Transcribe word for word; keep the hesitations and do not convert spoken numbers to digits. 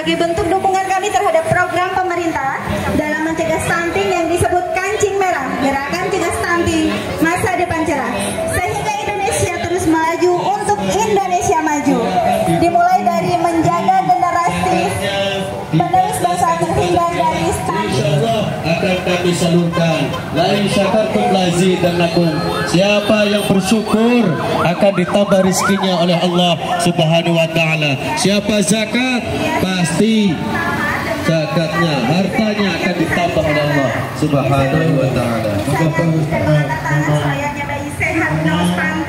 sebagai bentuk dukungan kami terhadap program pemerintah dalam mencegah stunting yang disebut Kancing Merah, Gerakan Cegah Stunting Masa Depan Cerah, sehingga Indonesia terus melaju untuk Indonesia maju. Dimulai dari menjaga generasi penerus bangsa terhindar dari stunting. Akan kami salurkan. Lain syakartum lazidannakum. Siapa yang bersyukur akan ditambah rezekinya oleh Allah Subhanahu wa taala. Siapa zakat, pasti zakatnya, hartanya akan ditambah oleh Allah Subhanahu wa taala. Saya bayi sehat, no stunting.